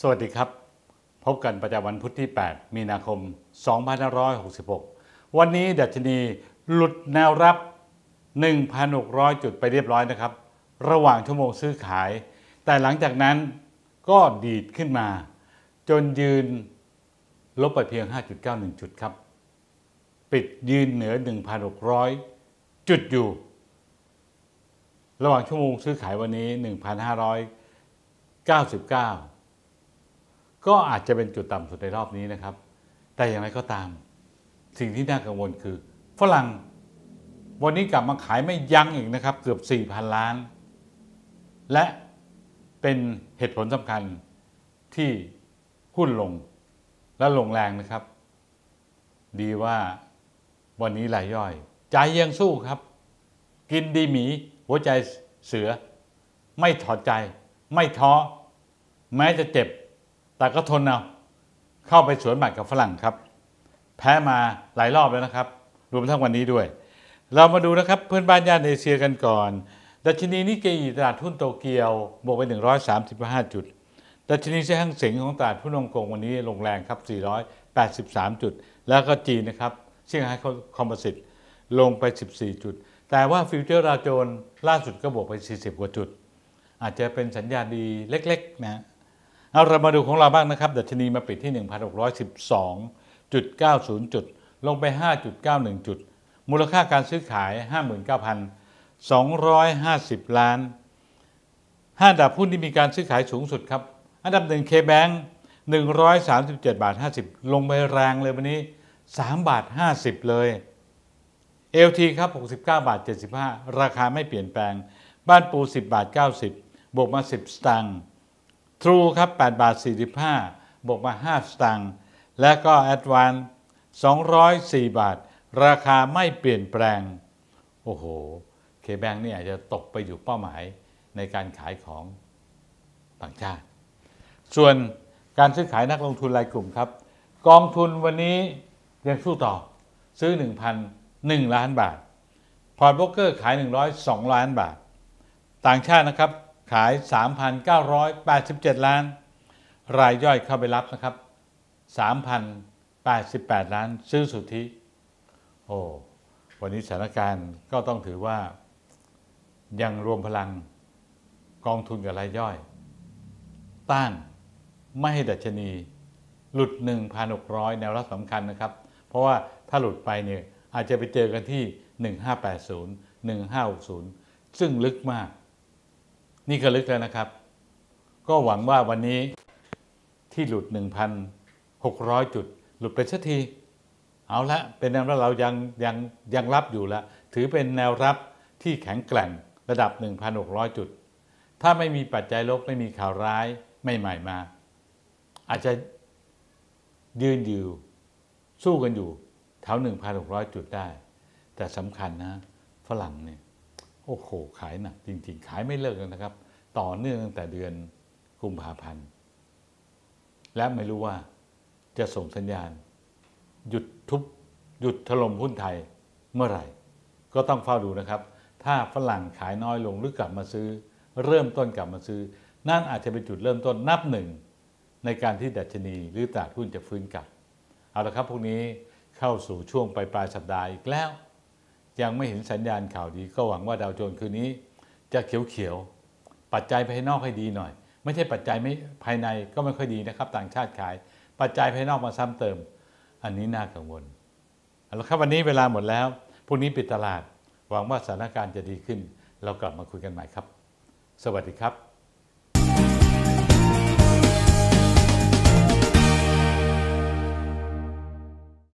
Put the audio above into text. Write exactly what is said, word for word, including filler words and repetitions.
สวัสดีครับพบกันประจำวันพุธที่ แปด มีนาคม สองพันห้าร้อยหกสิบหก วันนี้ดัชนีหลุดแนวรับ หนึ่งพันหกร้อย จุดไปเรียบร้อยนะครับระหว่างชั่วโมงซื้อขายแต่หลังจากนั้นก็ดีดขึ้นมาจนยืนลบไปเพียง ห้าจุดเก้าหนึ่ง จุดครับปิดยืนเหนือ หนึ่งพันหกร้อย จุดอยู่ระหว่างชั่วโมงซื้อขายวันนี้ หนึ่งพันห้าร้อยเก้าสิบเก้า ก็อาจจะเป็นจุดต่ำสุดในรอบนี้นะครับแต่อย่างไรก็ตามสิ่งที่น่ากังวลคือฝรั่งวันนี้กลับมาขายไม่ยั้งอีกนะครับเกือบ สี่พัน ล้านและเป็นเหตุผลสำคัญที่หุ้นลงและลงแรงนะครับดีว่าวันนี้รายย่อยใจยังสู้ครับกินดีหมีหัวใจเสือไม่ถอดใจไม่ท้อแม้จะเจ็บแต่ก็ทนเอาเข้าไปสวนหมัดกับฝรั่งครับแพ้มาหลายรอบแล้วนะครับรวมทั้งวันนี้ด้วยเรามาดูนะครับเพื่อนบ้านย่านเอเชียกันก่อนดัชนีนิกเกอิตลาดหุ้นโตเกียวบวกไปหนึ่งร้อยสามสิบห้าจุดดัชนีเซี่ยงไฮ้เส็งของตลาดหุ้นฮ่องกงวันนี้ลงแรงครับสี่ร้อยแปดสิบสามจุดแล้วก็จีนนะครับเซี่ยงไฮ้คอมโพสิตลงไปสิบสี่จุดแต่ว่าฟิวเจอร์ดาวโจนส์ล่าสุดก็บวกไปสี่สิบกว่าจุดอาจจะเป็นสัญญาณดีเล็กๆนะเอาเรามาดูของเราบ้างนะครับดัชนีมาปิดที่ หนึ่งพันหกร้อยสิบสองจุดเก้าศูนย์ จุดลงไป ห้าจุดเก้าหนึ่ง จุดมูลค่าการซื้อขาย ห้าหมื่นเก้าพันสองร้อยห้าสิบ ล้านห้าอันดับหุ้นที่มีการซื้อขายสูงสุดครับอันดับหนึ่ง K-Bank หนึ่งร้อยสามสิบเจ็ดบาทห้าสิบลงไปแรงเลยวันนี้สามบาทห้าสิบเลย เอ แอล ที ครับหกสิบเก้าบาทเจ็ดสิบห้าราคาไม่เปลี่ยนแปลงบ้านปูสิบบาทเก้าสิบบวกมาสิบสตางค์True ครับแปดบาทสี่สิบห้าบวกมาห้าสตางค์และก็ Advance สองร้อยสี่บาทราคาไม่เปลี่ยนแปลงโอ้โห K-Bank นี่อาจจะตกไปอยู่เป้าหมายในการขายของต่างชาติส่วนการซื้อขายนักลงทุนรายกลุ่มครับกองทุนวันนี้ยังสู้ต่อซื้อ หนึ่งพันหนึ่ง ล้านบาทพอร์ตโบรกเกอร์ขายหนึ่งร้อยสอง ล้านบาทต่างชาตินะครับขาย สามพันเก้าร้อยแปดสิบเจ็ด ล้านรายย่อยเข้าไปรับนะครับ สามพันแปดสิบแปด ล้านซื้อสุทธิโอ้วันนี้สถานการณ์ก็ต้องถือว่ายังรวมพลังกองทุนกับรายย่อยต้านไม่ให้ดัชนีหลุด หนึ่งพันหกร้อย แนวรับสำคัญนะครับเพราะว่าถ้าหลุดไปเนี่ยอาจจะไปเจอกันที่ หนึ่งพันห้าร้อยแปดสิบ หนึ่งพันห้าร้อยหกสิบ ซึ่งลึกมากนี่ก็ลึกแล้วนะครับก็หวังว่าวันนี้ที่หลุด หนึ่งพันหกร้อย จุดหลุดไปสักทีเอาละเป็นแนวรับเรายังยังยังรับอยู่แล้วถือเป็นแนวรับที่แข็งแกร่งระดับ หนึ่งพันหกร้อย จุดถ้าไม่มีปัจจัยลบไม่มีข่าวร้ายไม่ใหม่มาอาจจะยืนอยู่สู้กันอยู่แถว หนึ่งพันหกร้อย จุดได้แต่สำคัญนะฝรั่งเนี่ยโอ้โหขายหนักจริงๆขายไม่เลิกเลยนะครับต่อเนื่องตั้งแต่เดือนกุมภาพันธ์และไม่รู้ว่าจะส่งสัญญาณหยุดทุบหยุดถล่มหุ้นไทยเมื่อไหร่ก็ต้องเฝ้าดูนะครับถ้าฝรั่งขายน้อยลงหรือกลับมาซื้อเริ่มต้นกลับมาซื้อนั่นอาจจะเป็นจุดเริ่มต้นนับหนึ่งในการที่ดัชนีหรือตลาดหุ้นจะฟื้นกลับเอาละครับพวกนี้เข้าสู่ช่วงปลายปลายสัปดาห์อีกแล้วยังไม่เห็นสัญญาณข่าวดีก็หวังว่าดาวโจนส์คืนนี้จะเขียวๆปัจจัยภายนอกให้ดีหน่อยไม่ใช่ปัจจัยไม่ภายในก็ไม่ค่อยดีนะครับต่างชาติขายปัจจัยภายนอกมาซ้ำเติมอันนี้น่ากังวลเอาละครับวันนี้เวลาหมดแล้วพรุ่งนี้ปิดตลาดหวังว่าสถานการณ์จะดีขึ้นเรากลับมาคุยกันใหม่ครับสวัสดีครับ